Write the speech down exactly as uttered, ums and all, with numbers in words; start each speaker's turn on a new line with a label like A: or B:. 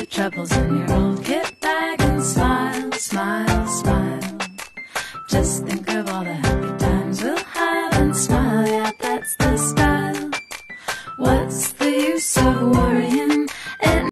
A: troubles in your old kit bag and smile, smile, smile. Just think of all the happy times we'll have and smile, yeah, that's the style. What's the use of worrying?